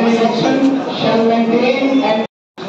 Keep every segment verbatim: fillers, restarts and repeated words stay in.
Academic section shall maintain and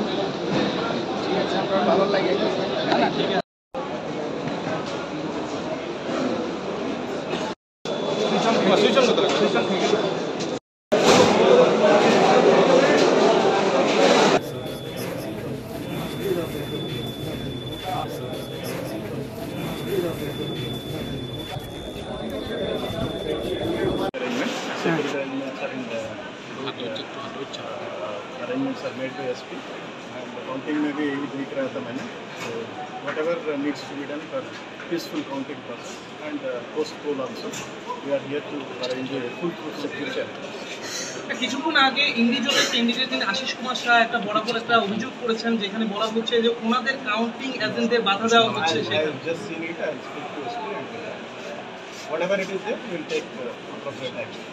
arrangements are made by S P and the counting may be week at the minute. So whatever uh, needs to be done for peaceful counting process and uh, post poll also, we are here to arrange a full security. কিছুক্ষণ আগে individual candidate তিনি আশিস কুমার শাহ একটা বরাবর একটা অভিযোগ করেছেন যেখানে বলা হচ্ছে যে ওনাদের কাউন্টিং এজেন্টদের বাধা দেওয়া হচ্ছে সেটা just seen it and speak to S P and uh, whatever it is there we will take uh, appropriate action.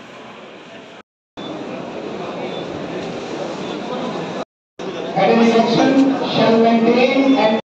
academic section shall maintain and